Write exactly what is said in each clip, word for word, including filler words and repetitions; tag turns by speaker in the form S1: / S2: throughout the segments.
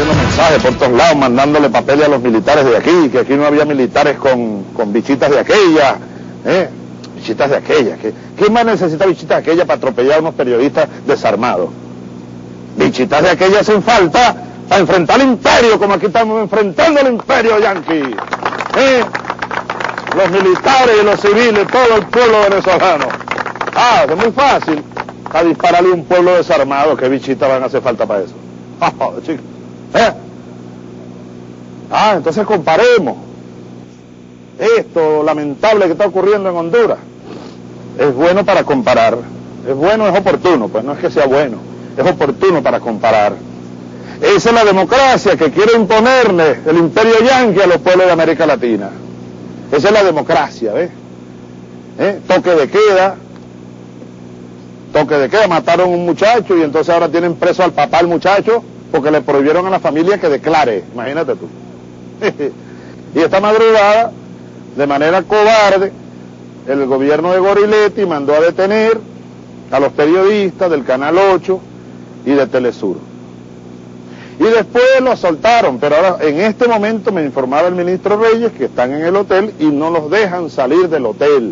S1: repartiendo mensajes por todos lados, mandándole papeles a los militares de aquí, que aquí no había militares con, con bichitas de aquella, ¿eh? Bichitas de aquella. ¿Qué, ¿Quién más necesita bichitas de aquella para atropellar a unos periodistas desarmados? Bichitas de aquella hacen falta para enfrentar al imperio, como aquí estamos enfrentando al imperio yanqui. ¿Eh? Los militares y los civiles, todo el pueblo venezolano. Ah, es muy fácil. A dispararle a un pueblo desarmado, ¿qué bichitas van a hacer falta para eso? Oh, chicos. ¿Eh? Ah, entonces comparemos esto lamentable que está ocurriendo en Honduras. Es bueno para comparar, es bueno, es oportuno, pues no es que sea bueno, es oportuno para comparar. Esa es la democracia que quiere imponerle el imperio yanqui a los pueblos de América Latina. Esa es la democracia, ¿ves? ¿Eh? Toque de queda, toque de queda, mataron a un muchacho y entonces ahora tienen preso al papá al muchacho porque le prohibieron a la familia que declare, imagínate tú. Y esta madrugada, de manera cobarde, el gobierno de Goriletti mandó a detener a los periodistas del Canal ocho y de Telesur. Y después los soltaron, pero ahora en este momento me informaba el ministro Reyes que están en el hotel y no los dejan salir del hotel.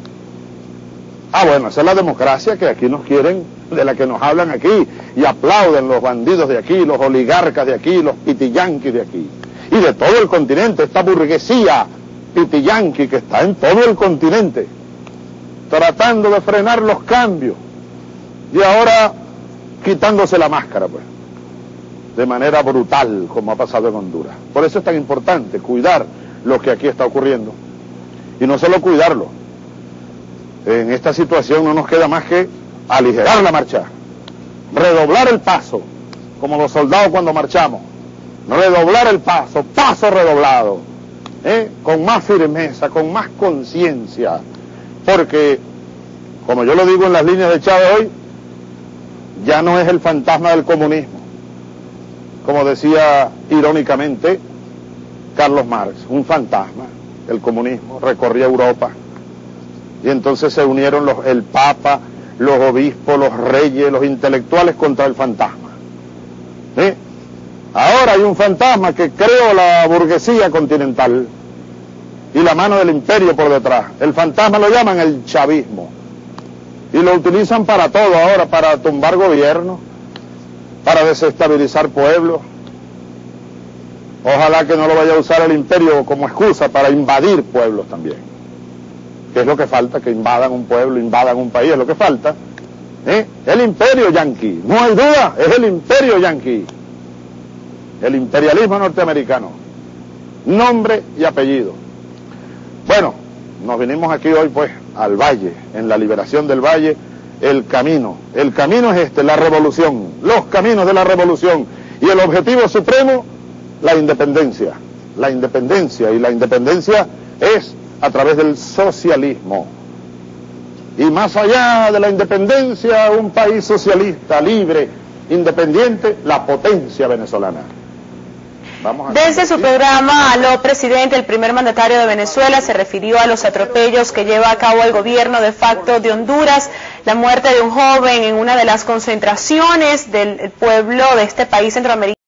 S1: Ah, bueno, esa es la democracia que aquí nos quieren, de la que nos hablan aquí, y aplauden los bandidos de aquí, los oligarcas de aquí, los pitiyanquis de aquí, y de todo el continente, esta burguesía pitiyanqui que está en todo el continente, tratando de frenar los cambios, y ahora quitándose la máscara, pues, de manera brutal, como ha pasado en Honduras. Por eso es tan importante cuidar lo que aquí está ocurriendo, y no solo cuidarlo. En esta situación no nos queda más que aligerar la marcha, redoblar el paso, como los soldados cuando marchamos, redoblar el paso, paso redoblado, ¿eh? Con más firmeza, con más conciencia, porque, como yo lo digo en las líneas de Chávez hoy, ya no es el fantasma del comunismo, como decía irónicamente Carlos Marx, un fantasma, el comunismo, recorría Europa, y entonces se unieron los, el Papa, los obispos, los reyes, los intelectuales contra el fantasma. ¿Sí? Ahora hay un fantasma que creó la burguesía continental y la mano del imperio por detrás. El fantasma lo llaman el chavismo y lo utilizan para todo ahora, para tumbar gobiernos, para desestabilizar pueblos. Ojalá que no lo vaya a usar el imperio como excusa para invadir pueblos también. ¿Qué es lo que falta? Que invadan un pueblo, invadan un país, es lo que falta. ¿Eh? El imperio yanqui, no hay duda, es el imperio yanqui. El imperialismo norteamericano. Nombre y apellido. Bueno, nos vinimos aquí hoy pues al Valle, en la liberación del Valle, el camino. El camino es este, la revolución, los caminos de la revolución. Y el objetivo supremo, la independencia. La independencia, y la independencia es a través del socialismo. Y más allá de la independencia, un país socialista, libre, independiente, la potencia venezolana. Vamos a
S2: Desde su programa Aló Presidente, el primer mandatario de Venezuela se refirió a los atropellos que lleva a cabo el gobierno de facto de Honduras, la muerte de un joven en una de las concentraciones del pueblo de este país centroamericano.